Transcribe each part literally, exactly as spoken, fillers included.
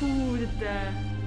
kurde.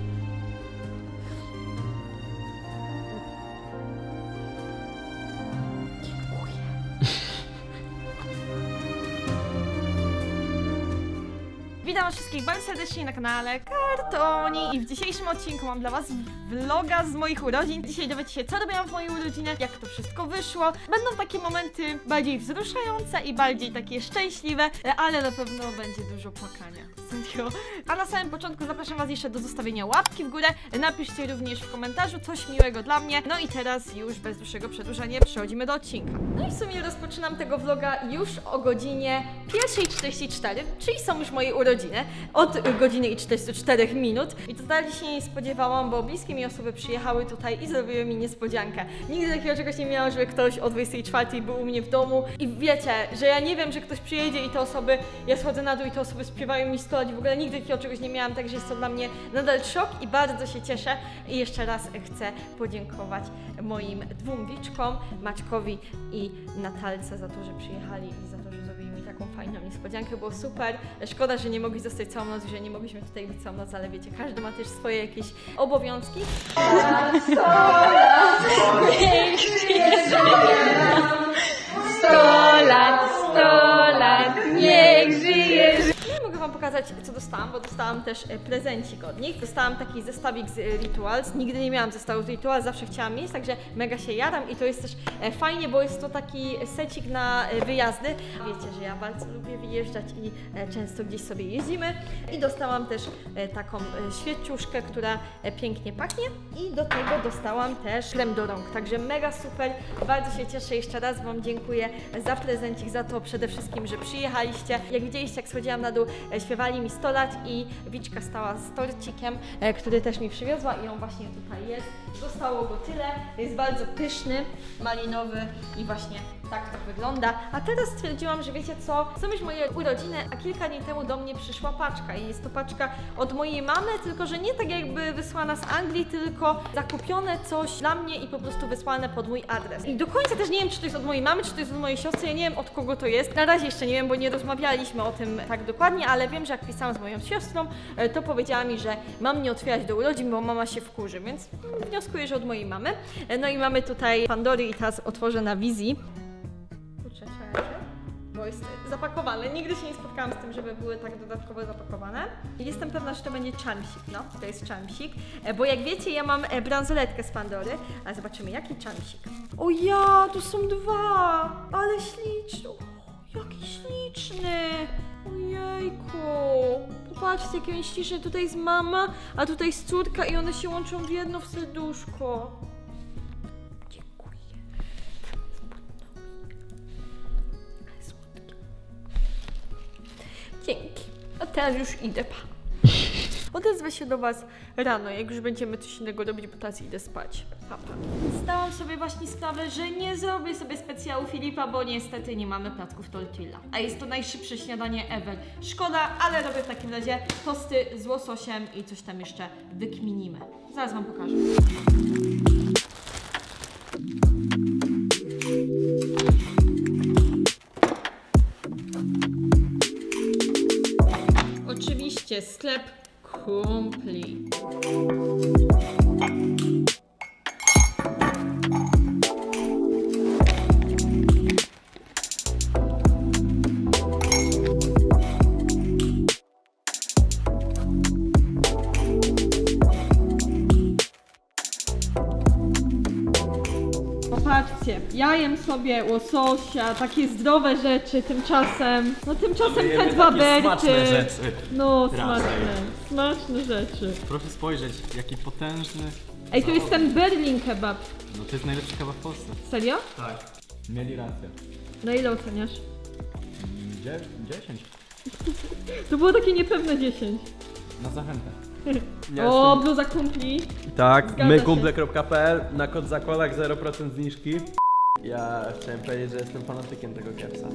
Witam wszystkich bardzo serdecznie na kanale Kartoni i w dzisiejszym odcinku mam dla was vloga z moich urodzin. Dzisiaj dowiecie się, co robiłam w mojej urodziny, jak to wszystko wyszło. Będą takie momenty bardziej wzruszające i bardziej takie szczęśliwe, ale na pewno będzie dużo płakania. Serio. A na samym początku zapraszam was jeszcze do zostawienia łapki w górę. Napiszcie również w komentarzu coś miłego dla mnie. No i teraz już bez dłuższego przedłużania przechodzimy do odcinka. No i w sumie rozpoczynam tego vloga już o godzinie pierwszej czterdzieści cztery, czyli są już moje urodziny. Od godziny i czterdziestu czterech minut. I totalnie się nie spodziewałam, bo bliskie mi osoby przyjechały tutaj i zrobiły mi niespodziankę. Nigdy takiego czegoś nie miałam, żeby ktoś o dwudziestej czwartej był u mnie w domu. I wiecie, że ja nie wiem, że ktoś przyjedzie i te osoby, ja schodzę na dół i te osoby śpiewają mi sto lat. W ogóle nigdy takiego czegoś nie miałam, także jest to dla mnie nadal szok i bardzo się cieszę. I jeszcze raz chcę podziękować moim dwóm wiczkom, Maćkowi i Natalce, za to, że przyjechali i za to, że zrobili mi taką fajną niespodziankę. Było super. Szkoda, że nie mogli zostać całą noc, że nie mogliśmy tutaj być całą noc, ale wiecie, każdy ma też swoje jakieś obowiązki. sto lat, sto lat, niech żyje. Mogę wam pokazać, co dostałam, bo dostałam też prezencik od nich. Dostałam taki zestawik z Rituals. Nigdy nie miałam zestawu z Rituals, zawsze chciałam mieć, także mega się jaram i to jest też fajnie, bo jest to taki secik na wyjazdy. Wiecie, że ja bardzo lubię wyjeżdżać i często gdzieś sobie jeździmy. I dostałam też taką świeczuszkę, która pięknie pachnie i do tego dostałam też krem do rąk, także mega super. Bardzo się cieszę, jeszcze raz wam dziękuję za prezencik, za to przede wszystkim, że przyjechaliście. Jak widzieliście, jak schodziłam na dół, śpiewali mi sto lat i Wiczka stała z torcikiem, który też mi przywiozła i on właśnie tutaj jest. Zostało go tyle, jest bardzo pyszny, malinowy i właśnie tak to wygląda. A teraz stwierdziłam, że wiecie co, są już moje urodziny, a kilka dni temu do mnie przyszła paczka i jest to paczka od mojej mamy, tylko że nie tak jakby wysłana z Anglii, tylko zakupione coś dla mnie i po prostu wysłane pod mój adres. I do końca też nie wiem, czy to jest od mojej mamy, czy to jest od mojej siostry, ja nie wiem, od kogo to jest. Na razie jeszcze nie wiem, bo nie rozmawialiśmy o tym tak dokładnie, ale wiem, że jak pisałam z moją siostrą, to powiedziała mi, że mam nie otwierać do urodzin, bo mama się wkurzy, więc wnioskuję, że od mojej mamy. No i mamy tutaj Pandory i teraz otworzę na wizji. Kurczę, czekajcie, bo jest zapakowane. Nigdy się nie spotkałam z tym, żeby były tak dodatkowo zapakowane. I jestem pewna, że to będzie czarmsik, no, to jest czarmsik, bo jak wiecie, ja mam bransoletkę z Pandory, ale zobaczymy, jaki czarmsik. O ja, tu są dwa, ale śliczny, o, jaki śliczny. Ojejku, popatrzcie, jaki on śliczny, tutaj jest mama, a tutaj jest córka i one się łączą w jedno w serduszko. Dziękuję. Ale słodkie. Dzięki. A teraz już idę, pa. Odezwę się do was rano, jak już będziemy coś innego robić, bo teraz idę spać. Pa, pa. Zdałam sobie właśnie sprawę, że nie zrobię sobie specjału Filipa, bo niestety nie mamy placków tortilla. A jest to najszybsze śniadanie ever. Szkoda, ale robię w takim razie tosty z łososiem i coś tam jeszcze wykminimy. Zaraz wam pokażę. Oczywiście sklep Kumpli. Popatrzcie, ja jem sobie łososia, takie zdrowe rzeczy, tymczasem, no tymczasem te dwa berty. Smaczne rzeczy. No, smaczne, smaczne rzeczy. Proszę spojrzeć, jaki potężny. Ej, to jest ten Berlin kebab. No to jest najlepszy kebab w Polsce. Serio? Tak. Mieli rację. Na ile oceniasz? dziesięć. To było takie niepewne dziesięć. Na zachętę. Ja o, jestem... bluza kumpli. Tak, mykumple kropka p l, na kod zakładek zero procent zniżki. Ja chciałem powiedzieć, że jestem fanatykiem tego kepsa.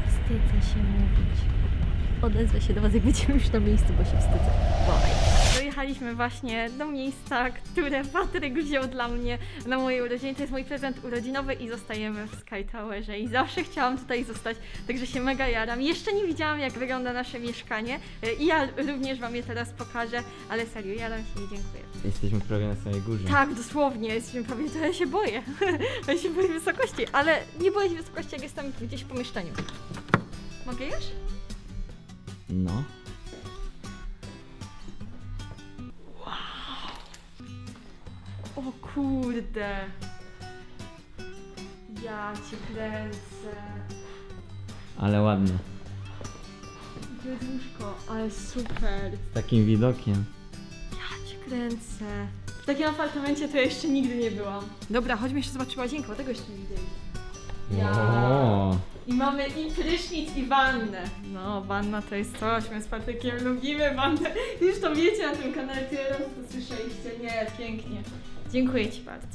Wstydzę się mówić. Odezwę się do was, jak będziemy już na miejscu, bo się wstydzę. Bye. Przyjechaliśmy właśnie do miejsca, które Patryk wziął dla mnie na moje urodziny. To jest mój prezent urodzinowy i zostajemy w Sky Towerze i zawsze chciałam tutaj zostać, także się mega jaram. Jeszcze nie widziałam, jak wygląda nasze mieszkanie i ja również wam je teraz pokażę, ale serio, jaram się i dziękuję. Jesteśmy prawie na samej górze. Tak, dosłownie, jesteśmy prawie, to ja się boję. Ja się boję wysokości, ale nie boję się wysokości, jak jestem gdzieś w pomieszczeniu. Mogę już? No. O kurde. Ja cię kręcę. Ale ładnie. Jezuszko, ale super. Z takim widokiem. Ja cię kręcę. W takim apartamencie to ja jeszcze nigdy nie byłam. Dobra, chodźmy jeszcze zobaczyć łazienkę, bo tego jeszcze nie widzieli. O. I mamy i prysznic, i wannę. No, wanna to jest coś, my z Patrykiem lubimy wannę. Już to wiecie na tym kanale, tyle razy to słyszeliście. Nie, pięknie. Dziękuję ci bardzo.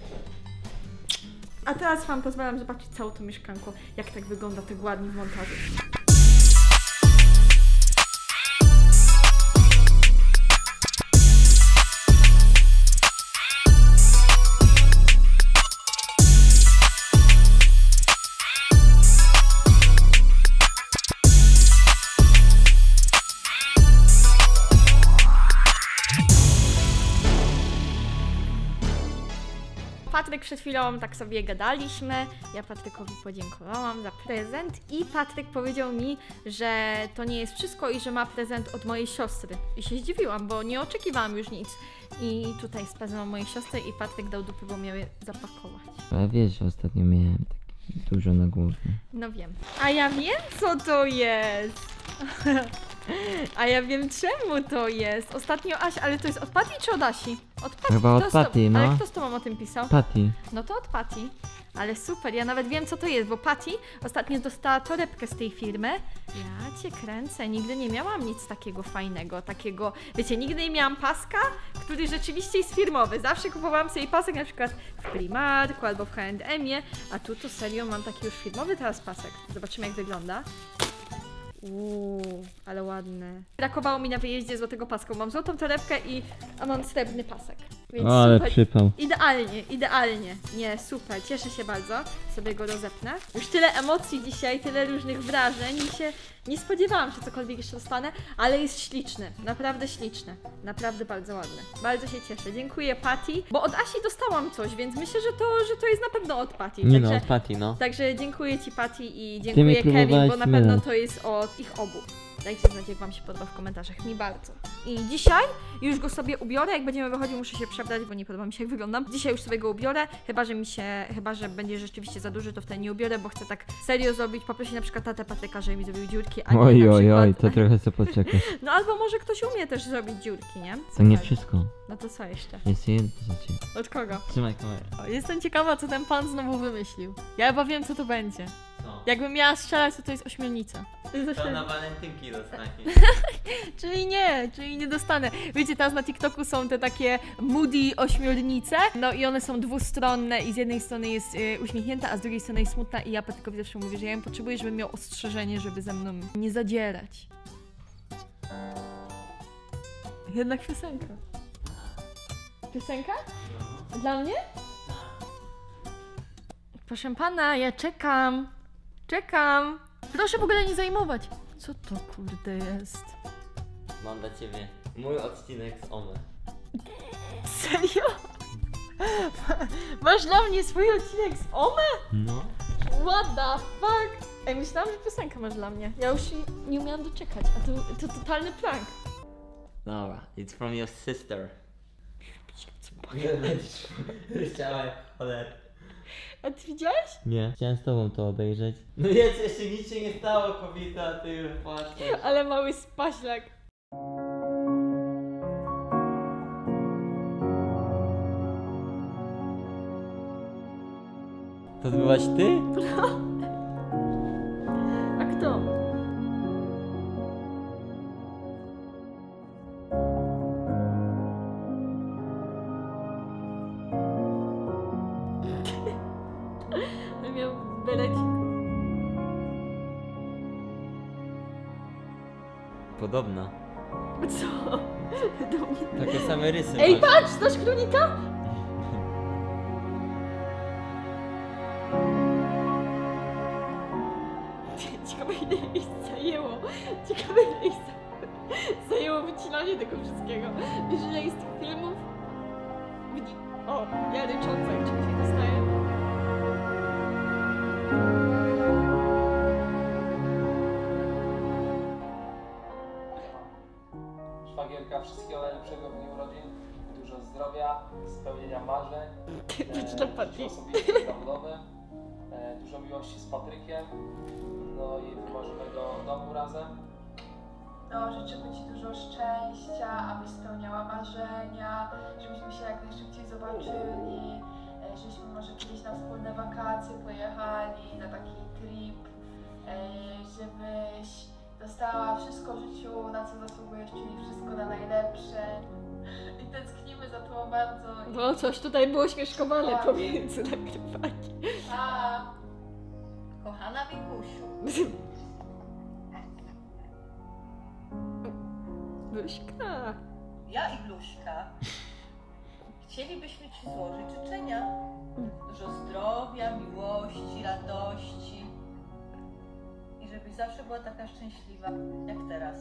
A teraz wam pozwalam zobaczyć całe to mieszkanko, jak tak wygląda tak ładnie w montażu. Patryk przed chwilą tak sobie gadaliśmy, ja Patrykowi podziękowałam za prezent i Patryk powiedział mi, że to nie jest wszystko i że ma prezent od mojej siostry. I się zdziwiłam, bo nie oczekiwałam już nic. I tutaj z prezentem mojej siostry i Patryk dał dupy, bo miał je zapakować. A wiesz, że ostatnio miałem tak dużo na głowie. No wiem. A ja wiem, co to jest. A ja wiem, czemu to jest. Ostatnio Aś, ale to jest od Pati czy od Asi? Od Pati. Chyba od Kto z to- Pati, no. Ale kto z tobą o tym pisał? Patty. No to od Pati. Ale super, ja nawet wiem, co to jest, bo Pati ostatnio dostała torebkę z tej firmy. Ja cię kręcę, nigdy nie miałam nic takiego fajnego, takiego, wiecie, nigdy nie miałam paska, który rzeczywiście jest firmowy. Zawsze kupowałam sobie pasek na przykład w Primarku albo w H and M-ie, a tu to serio mam taki już firmowy teraz pasek. Zobaczymy, jak wygląda. Uuu, ale ładne. Brakowało mi na wyjeździe złotego paska. Mam złotą torebkę i a mam srebrny pasek. Więc O, ale super. przypał. Idealnie, idealnie. Nie, super, cieszę się bardzo. Sobie go rozepnę. Już tyle emocji dzisiaj, tyle różnych wrażeń i się nie spodziewałam, że cokolwiek jeszcze dostanę, ale jest śliczny, naprawdę śliczny. Naprawdę bardzo ładny. Bardzo się cieszę. Dziękuję Pati, bo od Asi dostałam coś, więc myślę, że to, że to jest na pewno od Pati. Nie Także, no, od Patty, no. także dziękuję Ci Pati i mi dziękuję Kevin, próbowałaś bo na pewno mylać. to jest od ich obu. Dajcie znać, jak wam się podoba w komentarzach, mi bardzo. I dzisiaj już go sobie ubiorę, jak będziemy wychodzić, muszę się przebrać, bo nie podoba mi się, jak wyglądam. Dzisiaj już sobie go ubiorę, chyba że mi się, chyba że będzie rzeczywiście za duży, to wtedy nie ubiorę, bo chcę tak serio zrobić, poprosić na przykład tatę Patryka, żeby mi zrobił dziurki, a nie Oj, na oj, przykład... oj, to trochę co poczekasz. No albo może ktoś umie też zrobić dziurki, nie? To nie Super. wszystko. No to co jeszcze? Jest jedno za ciebie. Od kogo? Trzymaj kamerę. O, jestem ciekawa, co ten pan znowu wymyślił. Ja chyba wiem, co to będzie. Co? Jakbym miała strzelać, to to jest ośmielnica. To jest ośmielnica. walentynki dostaniesz. Czyli nie, czyli nie dostanę. Wiecie, teraz na TikToku są te takie moody ośmiornice, no i one są dwustronne i z jednej strony jest y, uśmiechnięta, a z drugiej strony jest smutna i ja Patrykowi zawsze mówię, że ja ją potrzebuję, żeby miał ostrzeżenie, żeby ze mną nie zadzierać. Jednak piosenka. Piosenka? Dla mnie? Proszę pana, ja czekam. Czekam. Proszę w ogóle nie zajmować. Co to kurde jest? Mam dla ciebie mój odcinek z Ome. Serio? Masz dla mnie swój odcinek z Ome? No. What the fuck? Ej, myślałam, że piosenkę masz dla mnie. Ja już się nie umiałam doczekać, a to, to totalny prank. Dobra, it's from your sister. Chciałem, cholera. A ty widziałeś? Nie. Chciałem z tobą to obejrzeć. No jest, jeszcze nic się nie stało, kobieta, a ty już płaczesz. Ale mały spaślak. To byłaś ty? A kto? On miał belecik. Podobna. Co? Dominika. Takie same rysy Ej, masz. patrz, znasz królika? Ciekawe ile miejsca zajęło. Ciekawe ile miejsca zajęło wycinanie tego wszystkiego. Wiesz ile jest tych filmów? Widzi- O, ja rycząca, jak czymś się dostaje. Szwagierka, wszystkiego najlepszego w dniu urodzin, dużo zdrowia, spełnienia marzeń, Być e, dla Patty. życie osobiste i zawodowe, e, dużo miłości z Patrykiem, no i wymarzonego domu razem. No, życzymy Ci dużo szczęścia, abyś spełniała marzenia, żebyśmy się jak najszybciej zobaczyli, e, żebyśmy może kiedyś na wspólne wakacje pojechali, na taki trip, e, żebyś dostała wszystko w życiu, na co zasługujesz, czyli wszystko na najlepsze. I tęsknimy za Tobą bardzo. No coś tutaj było śmieszkowane pomiędzy nagrywami. A, Kochana Wikusiu, Luśka. ja i Bluśka chcielibyśmy Ci złożyć życzenia. Dużo zdrowia, miłości, radości i żebyś zawsze była taka szczęśliwa jak teraz.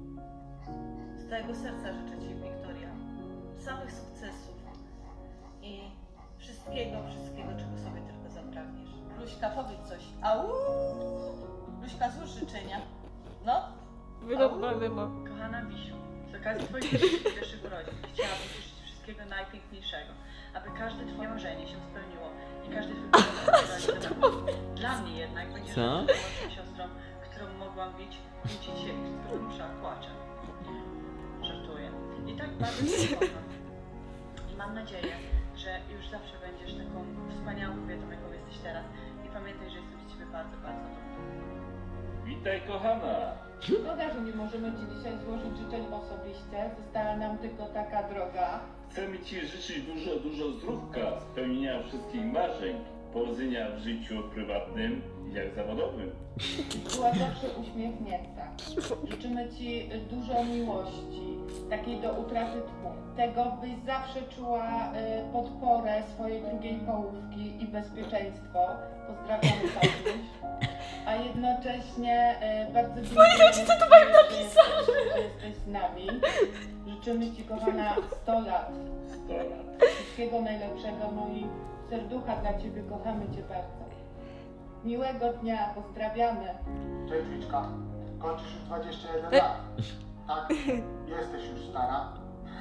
Z całego serca życzę Ci, Wiktoria, samych sukcesów i wszystkiego, wszystkiego, czego sobie tylko zapragniesz. Bluśka, powiedz coś. Au! Bluśka, złóż życzenia. No. Wyrąbane ma. Kochana Wisiu, z okazji Twoich pierwszych urodzin chciałabym życzyć Ci wszystkiego najpiękniejszego, aby każde Twoje marzenie się spełniło i każdy Twój plan realizował. Dla mnie jednak będziesz Co? najmłodszą siostrą, którą mogłam być, budzić się i wzrusza płaczem. Żartuję. I tak bardzo Cię kocham. I mam nadzieję, że już zawsze będziesz taką wspaniałą kobietą, jaką jesteś teraz. I pamiętaj, że jestem z Ciebie bardzo, bardzo dumna. Witaj kochana! Szkoda, że nie możemy Ci dzisiaj złożyć życzeń osobiście. Została nam tylko taka droga. Chcemy Ci życzyć dużo, dużo zdrówka, spełnienia wszystkich marzeń, powodzenia w życiu prywatnym jak zawodowym. Była zawsze uśmiechnięta. Życzymy Ci dużo miłości, takiej do utraty tchu. Tego, byś zawsze czuła y, podporę swojej drugiej połówki i bezpieczeństwo. Pozdrawiamy Tatuś. A jednocześnie y, bardzo dziękujemy, co tu mają napisane, że jesteś z nami. Życzymy Ci, kochana, sto lat. sto lat. Wszystkiego najlepszego, no i serducha dla Ciebie, kochamy Cię bardzo. Miłego dnia, pozdrawiamy. Cześć Wiczka, kończysz już dwadzieścia jeden E- lat, tak? Jesteś już stara,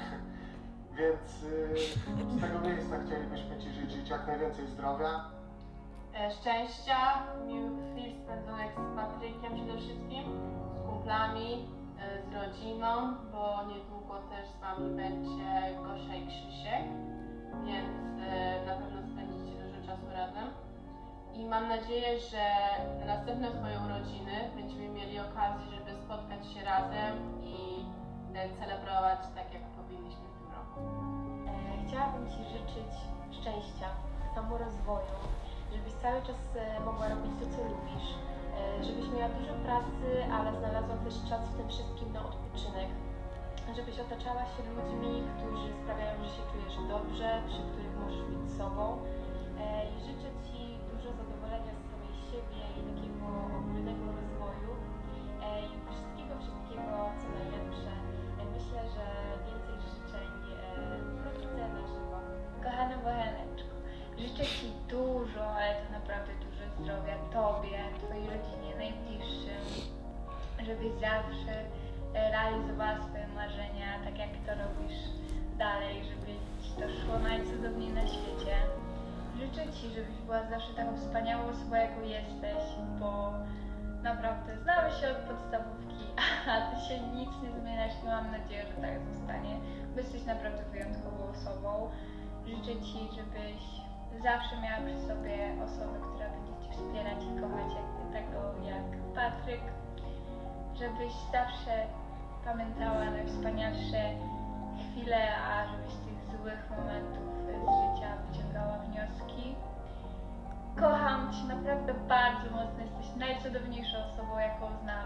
więc y, z tego miejsca chcielibyśmy Ci życzyć jak najwięcej zdrowia. e, szczęścia, miłych chwil spędzonych z Patrykiem przede wszystkim, z kumplami, e, z rodziną, bo niedługo też z Wami będzie Gosia i Krzysiek, więc e, na pewno spędzicie dużo czasu razem. I mam nadzieję, że na następne swoje urodziny będziemy mieli okazję, żeby spotkać się razem i e, celebrować tak, jak powinniśmy w tym roku. E, Chciałabym Ci życzyć szczęścia, samorozwoju, żebyś cały czas e, mogła robić to, co lubisz, e, żebyś miała dużo pracy, ale znalazła też czas w tym wszystkim na odpoczynek, żebyś otaczała się ludźmi, którzy sprawiają, że się czujesz dobrze, przy których możesz być sobą. E, I życzę Ci dużo zadowolenia z samej siebie i takiego ogólnego rozwoju e, i wszystkiego, wszystkiego, co najlepsze. E, Myślę, że więcej życzeń e, wrócę na żywo. Kochana Boheneczko, życzę Ci dużo, ale to naprawdę dużo zdrowia Tobie, Twojej rodzinie najbliższym, żebyś zawsze e, realizowała swoje marzenia tak, jak to robisz dalej, żeby Ci to szło najcudowniej na świecie. Życzę Ci, żebyś była zawsze taką wspaniałą osobą, jaką jesteś, bo naprawdę znamy się od podstawówki, a Ty się nic nie zmieniasz i mam nadzieję, że tak zostanie, bo jesteś naprawdę wyjątkową osobą. Życzę Ci, żebyś zawsze miała przy sobie osobę, która będzie Cię wspierać i kochać jak tego jak Patryk, żebyś zawsze pamiętała najwspanialsze chwile, a żebyś z tych złych momentów z życia wyciągała wnioski. Kocham Cię naprawdę bardzo mocno, jesteś najcudowniejszą osobą, jaką znam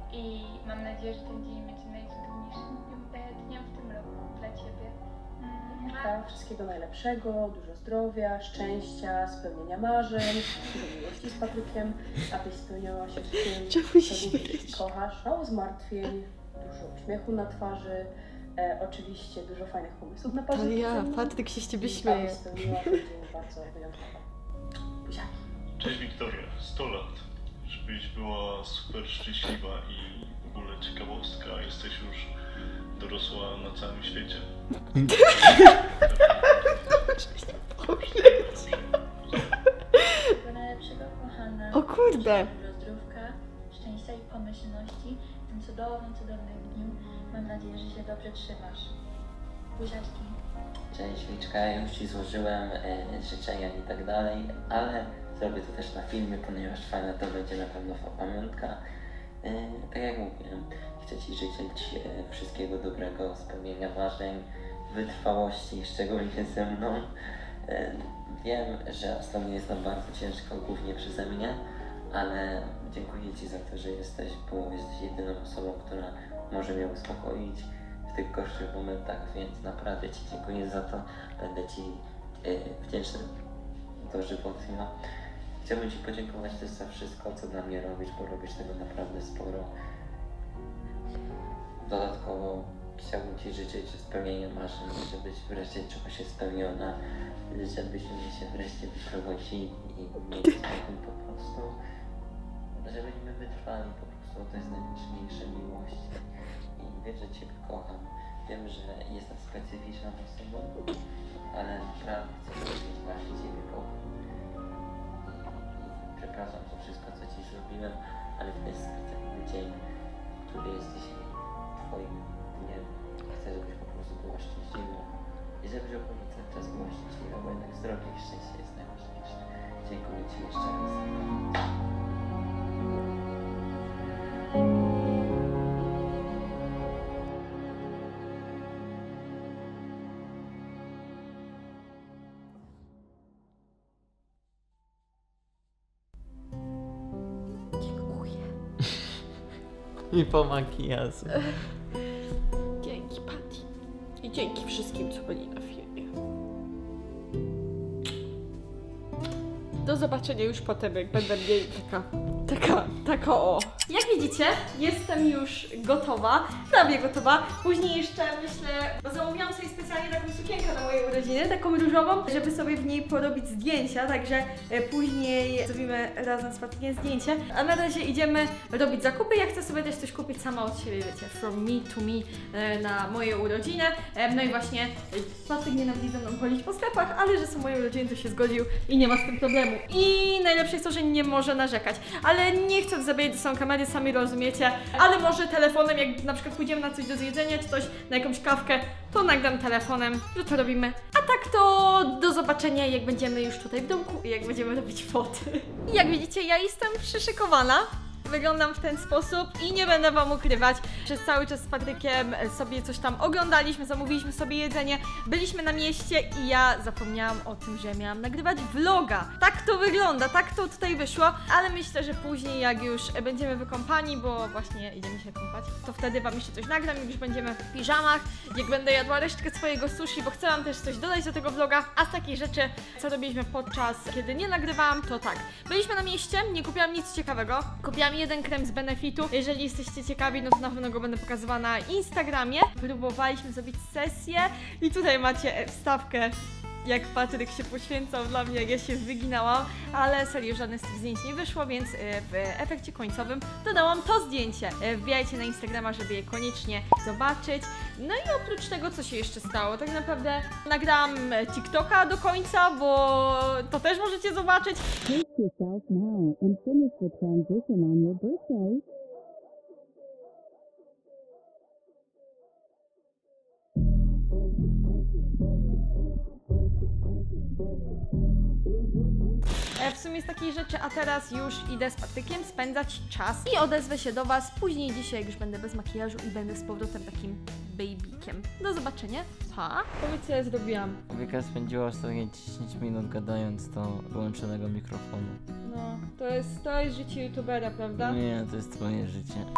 i mam nadzieję, że ten dzień będzie najcudowniejszym dniem, dniem w tym roku dla Ciebie. Mm, Wszystkiego najlepszego, dużo zdrowia, szczęścia, spełnienia marzeń, dużo miłości z Patrykiem, abyś spełniała się w tym, co kochasz, mało zmartwień, dużo uśmiechu na twarzy, e, oczywiście dużo fajnych pomysłów na parze. Ale ja, Patryk się z Ciebie śmieje. Abyś spełniła ten dzień bardzo wyjątkowo. Buziaki. Cześć Wiktoria, sto lat. Żebyś była super szczęśliwa i w ogóle ciekawostka, jesteś już dorosła na całym świecie. Wszystkiego najlepszego, kochana. O kurde. Dużo zdrówka, szczęścia i pomyślności w tym cudownym, cudownym dniu. Mam nadzieję, że się dobrze trzymasz. Buziaczki. Cześć Wiczka, ja już Ci złożyłem e, życzenia i tak dalej, ale zrobię to też na filmie, ponieważ fajna to będzie na pewno pamiątka. E, tak jak mówiłem, chcę Ci życzyć e, wszystkiego dobrego, spełnienia marzeń, wytrwałości, szczególnie ze mną. E, wiem, że ostatnio jest nam bardzo ciężko, głównie przeze mnie, ale dziękuję Ci za to, że jesteś, bo jesteś jedyną osobą, która może mnie uspokoić w tych gorszych momentach, więc naprawdę Ci dziękuję za to. Będę Ci yy, wdzięczny dożywotnio. Chciałbym Ci podziękować też za wszystko, co dla mnie robisz, bo robisz tego naprawdę sporo. Dodatkowo chciałbym Ci życzyć spełnienia marzeń, żebyś wreszcie czuła się spełniona, żebyśmy się wreszcie wyprowadzili i mieli spokój po prostu, żebyśmy wytrwali po prostu, to jest najważniejsza miłość. I wiem, że Ciebie kocham. Wiem, że jestem specyficzną osobą, ale naprawdę chcę powiedzieć, że Ciebie kocham. I przepraszam za wszystko, co Ci zrobiłem, ale w ten specjalny dzień, który jest dzisiaj Twoim dniem, chcę, żebyś po prostu była szczęśliwa. I żebyś ogólnie cały czas była szczęśliwa, bo jednak zdrowie i szczęście jest najważniejsze. Dziękuję Ci jeszcze raz. I po makijażu. Dzięki Patty. I dzięki wszystkim, co byli na filmie. Do zobaczenia już potem, jak będę mniej taka, taka, taka o. Jak widzicie, jestem już gotowa, prawie gotowa. Później jeszcze myślę, bo zamówiłam sobie specjalnie taką sukienkę na moje urodziny, taką różową, żeby sobie w niej porobić zdjęcia, także później zrobimy razem z Patrykiem zdjęcie. A na razie idziemy robić zakupy. Ja chcę sobie też coś kupić sama od siebie, wiecie, from me to me na moje urodziny. No i właśnie Patryk nienawidzi ze mną chodzić po sklepach, ale że są moje urodziny, to się zgodził i nie ma z tym problemu. I najlepsze jest to, że nie może narzekać. Ale nie chcę zabierać do samej kamery, sami rozumiecie. Ale może telefonem, jak na przykład pójdziemy na coś do zjedzenia, czy coś, na jakąś kawkę, to nagram telefonem, że to robimy. A tak to do zobaczenia, jak będziemy już tutaj w domku i jak będziemy robić foty. I jak widzicie, ja jestem przyszykowana. Wyglądam w ten sposób i nie będę Wam ukrywać. Przez cały czas z Patrykiem sobie coś tam oglądaliśmy, zamówiliśmy sobie jedzenie, byliśmy na mieście i ja zapomniałam o tym, że miałam nagrywać vloga. Tak to wygląda, tak to tutaj wyszło, ale myślę, że później jak już będziemy wykąpani, bo właśnie idziemy się kąpać, to wtedy Wam jeszcze coś nagram, jak już będziemy w piżamach, jak będę jadła resztkę swojego sushi, bo chcę Wam też coś dodać do tego vloga, a z takich rzeczy, co robiliśmy podczas, kiedy nie nagrywałam, to tak. Byliśmy na mieście, nie kupiłam nic ciekawego, kupiłam jeden krem z Benefitu. Jeżeli jesteście ciekawi, no to na pewno go będę pokazywała na Instagramie. Próbowaliśmy zrobić sesję i tutaj macie wstawkę, jak Patryk się poświęcał dla mnie, jak ja się wyginałam, ale serio żadne z tych zdjęć nie wyszło, więc w efekcie końcowym dodałam to zdjęcie. Wbijajcie na Instagrama, żeby je koniecznie zobaczyć. No i oprócz tego, co się jeszcze stało, tak naprawdę nagrałam TikToka do końca, bo to też możecie zobaczyć. Brace yourself now and finish the transition on your birthday. W sumie z takiej rzeczy, a teraz już idę z Patrykiem spędzać czas i odezwę się do Was później dzisiaj, jak już będę bez makijażu i będę z powrotem takim babykiem. Do zobaczenia. Pa! Powiedz, co ja zrobiłam. Wika spędziła ostatnie dziesięć minut gadając do wyłączonego mikrofonu. No, to jest, to jest życie youtubera, prawda? Nie, to jest twoje życie.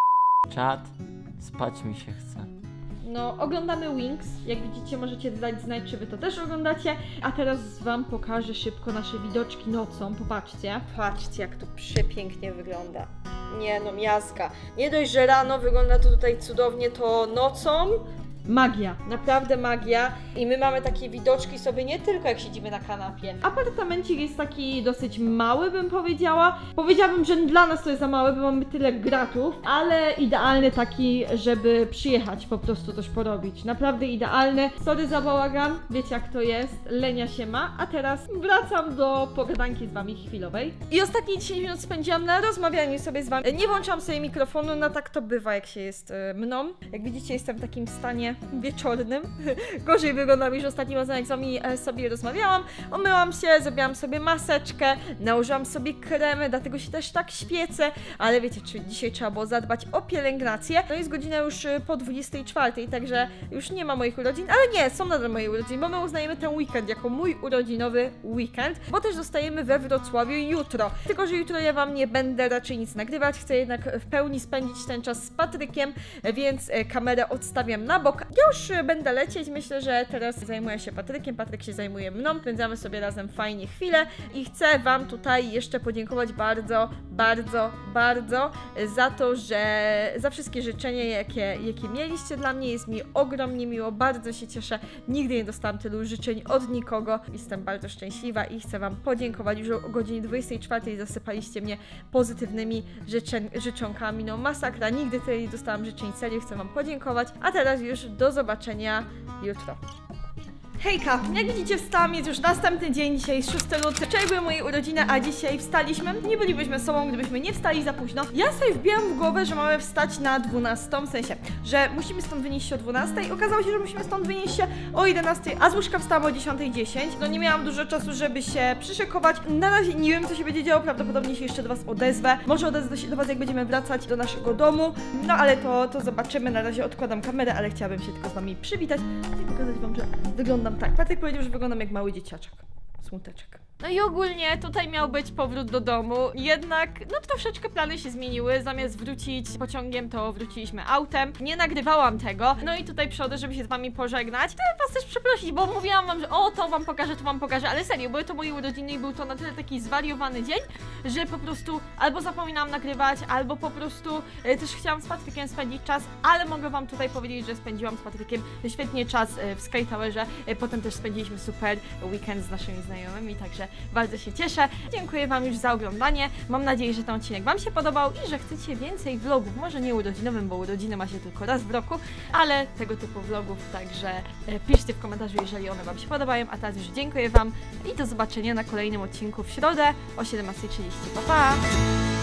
Czad, spać mi się chce. No, oglądamy Wings. Jak widzicie, możecie dać znać, czy wy to też oglądacie. A teraz wam pokażę szybko nasze widoczki nocą. Popatrzcie. Patrzcie, jak to przepięknie wygląda. Nie no, miazga. Nie dość, że rano wygląda to tutaj cudownie, to nocą magia, naprawdę magia. I my mamy takie widoczki sobie nie tylko jak siedzimy na kanapie. Apartamencik jest taki dosyć mały, bym powiedziała. Powiedziałabym, że dla nas to jest za mały, bo mamy tyle gratów, ale idealny taki, żeby przyjechać, po prostu coś porobić. Naprawdę idealny. Sorry za bałagan, wiecie jak to jest, lenia się ma. A teraz wracam do pogadanki z wami chwilowej. I ostatnie dziesięć minut spędziłam na rozmawianiu sobie z wami. Nie włączam sobie mikrofonu, no tak to bywa, jak się jest mną. Jak widzicie, jestem w takim stanie wieczornym. Gorzej wygląda niż ostatnim razem, jak z wami sobie rozmawiałam. Umyłam się, zrobiłam sobie maseczkę, nałożyłam sobie kremy, dlatego się też tak świecę, ale wiecie, czy dzisiaj trzeba było zadbać o pielęgnację. No jest godzina już po dwudziestej czwartej, także już nie ma moich urodzin, ale nie, są nadal moje urodziny, bo my uznajemy ten weekend jako mój urodzinowy weekend, bo też zostajemy we Wrocławiu jutro. Tylko że jutro ja wam nie będę raczej nic nagrywać, chcę jednak w pełni spędzić ten czas z Patrykiem, więc kamerę odstawiam na bok. Ja już będę lecieć, myślę, że teraz zajmuję się Patrykiem, Patryk się zajmuje mną, spędzamy sobie razem fajnie chwilę i chcę wam tutaj jeszcze podziękować bardzo, bardzo, bardzo za to, że za wszystkie życzenia, jakie, jakie mieliście dla mnie, jest mi ogromnie miło, bardzo się cieszę, nigdy nie dostałam tylu życzeń od nikogo, jestem bardzo szczęśliwa i chcę wam podziękować, już o godzinie dwudziestej czwartej zasypaliście mnie pozytywnymi życzeń, życzonkami, no masakra, nigdy tyle nie dostałam życzeń, serio chcę wam podziękować, a teraz już do zobaczenia jutro. Hejka! Jak widzicie, wstałam, jest już następny dzień, dzisiaj jest szósty luty. Wczoraj były moje urodziny, a dzisiaj wstaliśmy. Nie bylibyśmy sobą, gdybyśmy nie wstali za późno. Ja sobie wbijam w głowę, że mamy wstać na dwunastą, w sensie, że musimy stąd wynieść się o dwunastej. Okazało się, że musimy stąd wynieść się o jedenastej, a z łóżka wstałam o dziesiątej dziesięć. No nie miałam dużo czasu, żeby się przyszykować. Na razie nie wiem, co się będzie działo, prawdopodobnie się jeszcze do was odezwę. Może odezwę się do was, jak będziemy wracać do naszego domu. No ale to, to zobaczymy. Na razie odkładam kamerę, ale chciałabym się tylko z wami przywitać i pokazać wam, że wyglądam tak. Patryk powiedział, że wyglądam jak mały dzieciaczek. Smuteczek. No i ogólnie tutaj miał być powrót do domu, jednak no troszeczkę plany się zmieniły, zamiast wrócić pociągiem, to wróciliśmy autem. Nie nagrywałam tego, no i tutaj przychodzę, żeby się z wami pożegnać. Chcę was też przeprosić, bo mówiłam wam, że o, to wam pokażę, to wam pokażę, ale serio, były to moje urodziny i był to na tyle taki zwariowany dzień, że po prostu albo zapominałam nagrywać, albo po prostu e, też chciałam z Patrykiem spędzić czas, ale mogę wam tutaj powiedzieć, że spędziłam z Patrykiem świetnie czas e, w Sky Towerze, e, potem też spędziliśmy super weekend z naszymi znajomymi, także bardzo się cieszę. Dziękuję wam już za oglądanie. Mam nadzieję, że ten odcinek wam się podobał i że chcecie więcej vlogów. Może nie urodzinowym, bo urodziny ma się tylko raz w roku, ale tego typu vlogów, także piszcie w komentarzu, jeżeli one wam się podobają. A teraz już dziękuję wam i do zobaczenia na kolejnym odcinku w środę o siedemnastej trzydzieści. Pa, pa!